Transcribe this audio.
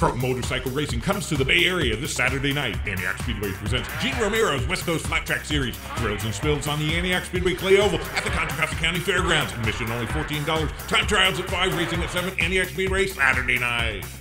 Pro motorcycle racing comes to the Bay Area this Saturday night. Antioch Speedway presents Gene Romero's West Coast Flat Track Series. Thrills and spills on the Antioch Speedway Clay Oval at the Contra Costa County Fairgrounds. Admission only $14. Time trials at 5, racing at 7. Antioch Speedway Saturday night.